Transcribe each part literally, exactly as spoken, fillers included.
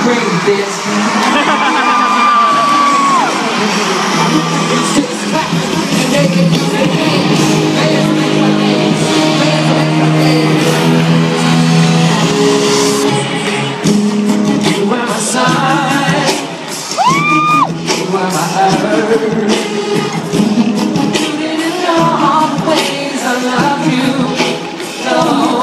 cream, bitch. Six pack, naked, naked, fans make my legs, fans make my legs. You were my side, you were my earth. You didn't know all the ways I love you. No,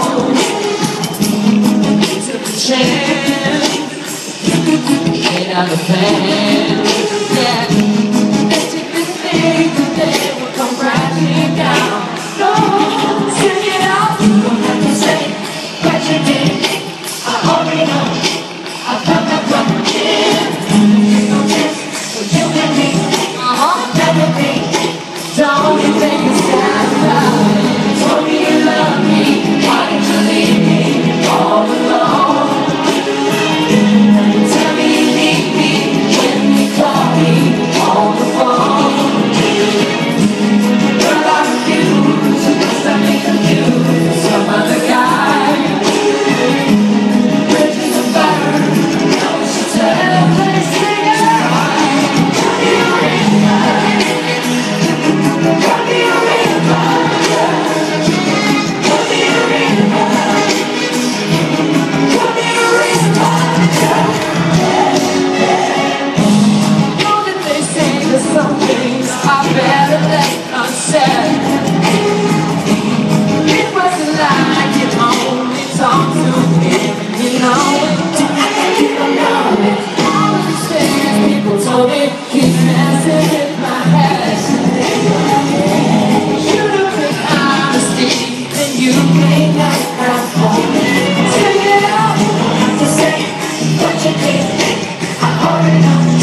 you took a chance, made out of pan. Yeah, they didn't think that they would come crashing down. No, take it out, you don't have to say what you did. I already know, I felt that from within. There's no chance for you and me, uh-huh, never be. Don't you think it's time now? Told me you love me, why did you leave me all alone? Tell me you need me when you call me on the phone. Girl, I refuse, because I make confused some other guy. Bridges are burned, no one should tell me to say goodbye. Tell me you're in love. Tell me you're in love. Tell me you're in love. Tell me you're in love. Know that they say that some things are better left unsaid. It wasn't like you only talk to him, you know it. You don't know it. All of these things people told me keep messing with my head. Should've been honesty, and you may not have told me. Take it out, have to say what you did. I already know.